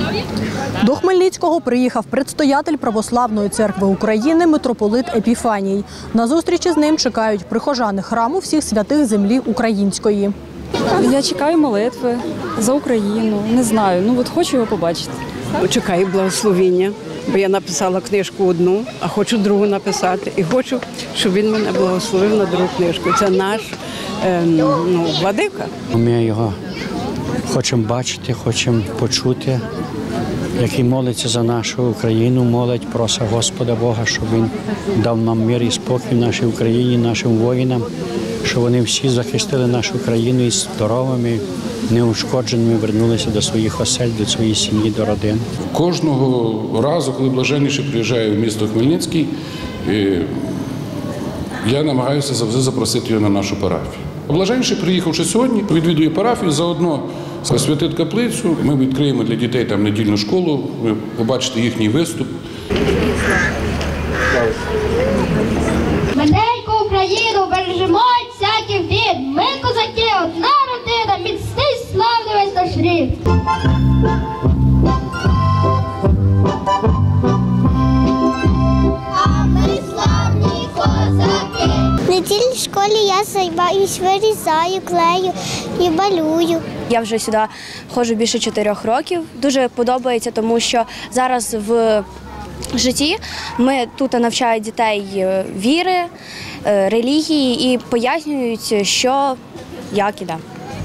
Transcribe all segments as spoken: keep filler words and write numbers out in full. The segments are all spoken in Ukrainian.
До Хмельницького приїхав предстоятель Православної церкви України митрополит Епіфаній. На зустрічі з ним чекають прихожани храму всіх святих землі української. Я чекаю молитви за Україну, не знаю, ну от хочу його побачити. Чекаю благословення, бо я написала книжку одну, а хочу другу написати. І хочу, щоб він мене благословив на другу книжку. Це наш е, ну, владика. Ми його хочемо бачити, хочемо почути, який молиться за нашу Україну, молить, просить Господа Бога, щоб Він дав нам мир і спокій в нашій Україні, нашим воїнам, щоб вони всі захистили нашу країну і здоровими, неушкодженими вернулися до своїх осель, до своєї сім'ї, до родин. Кожного разу, коли блаженніший приїжджає в місто Хмельницький, я намагаюся завжди запросити його на нашу парафію. Блаженніший, приїхавши сьогодні, відвідує парафію, заодно освятить каплицю. Ми відкриємо для дітей там недільну школу, ви побачите їхній виступ. Мененьку Україну бережемо від всяких бід. Ми козаки, одна родина, міцний славний весь наш рід. А ми славні козаки. В недільній школі я займаюсь, вирізаю, клею і малюю. Я вже сюди ходжу більше чотирьох років. Дуже подобається, тому що зараз в житті ми тут навчають дітей віри, релігії і пояснюють, що, як і де.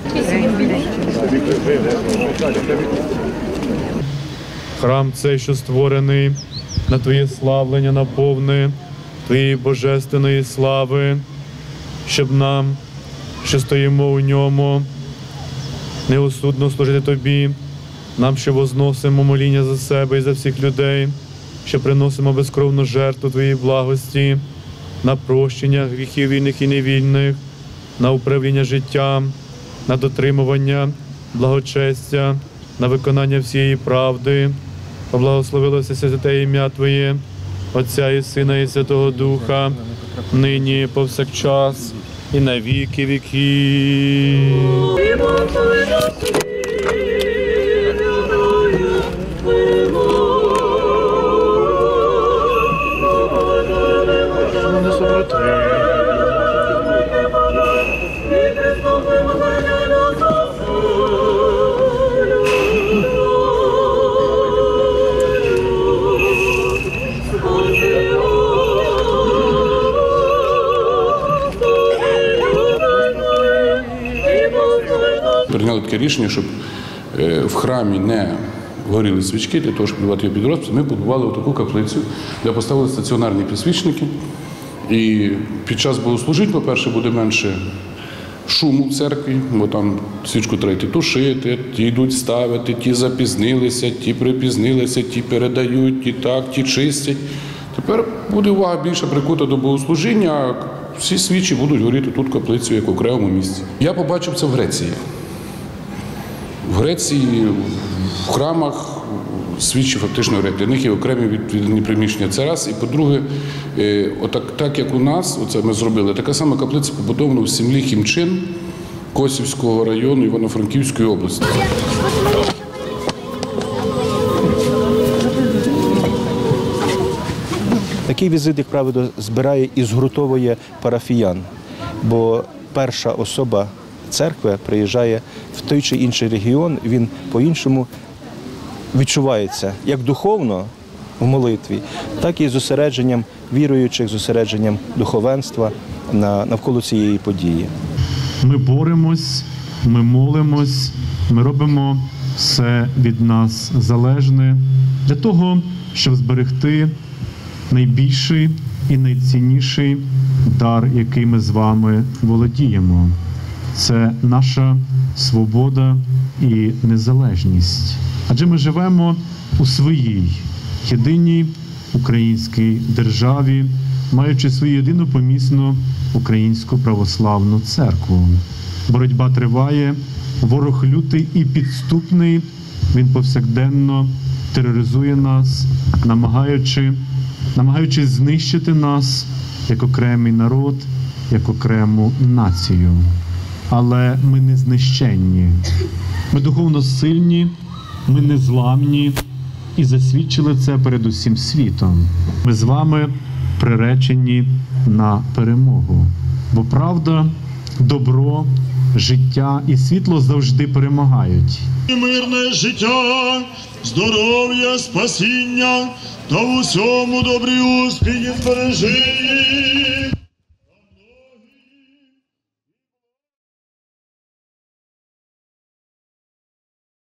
Храм цей, що створений на Твоє славлення, наповни Твоєї божественної слави, щоб нам, що стоїмо у ньому, неосудно служити Тобі, нам, що возносимо моління за себе і за всіх людей, що приносимо безкровну жертву Твоєї благості, на прощення гріхів вільних і невільних, на управління життям, на дотримування благочестя, на виконання всієї правди. Поблагословилося святе ім'я Твоє, Отця і Сина і Святого Духа, нині, повсякчас і на віки віків. Прийняли таке рішення, щоб в храмі не горіли свічки, для того, щоб будувати його під розпис. Ми побудували таку каплицю, де поставили стаціонарні підсвічники. І під час богослужінь, по-перше, буде менше шуму в церкві, бо там свічку треба йти тушити, ті йдуть ставити, ті запізнилися, ті припізнилися, ті передають, ті так, ті чистять. Тепер буде увага більше прикута до богослужіння, а всі свічі будуть горіти тут каплицею, як в окремому місці. Я побачив це в Греції. В Греції, в храмах свічі фактично горять. Для них є окремі відділені приміщення. Це раз. І по-друге, отак, так як у нас, оце ми зробили, така сама каплиця побудована в землі Хімчин Косівського району Івано-Франківської області. Такий візит, як правило, збирає і згуртовує парафіян, бо перша особа церкви приїжджає в той чи інший регіон, він по-іншому відчувається як духовно в молитві, так і зосередженням віруючих, зосередженням духовенства навколо цієї події. Ми боремось, ми молимось, ми робимо все від нас залежне для того, щоб зберегти найбільший і найцінніший дар, який ми з вами володіємо. Це наша свобода і незалежність. Адже ми живемо у своїй єдиній українській державі, маючи свою єдину помісну Українську православну церкву. Боротьба триває, ворог лютий і підступний, він повсякденно тероризує нас, намагаючи, намагаючись знищити нас як окремий народ, як окрему націю. Але ми не знищенні. Ми духовно сильні, Ми незламні і засвідчили це перед усім світом. Ми з вами приречені на перемогу. Бо правда, добро, життя і світло завжди перемагають. Мирне життя, здоров'я, спасіння та в усьому добрі успіхи збережи.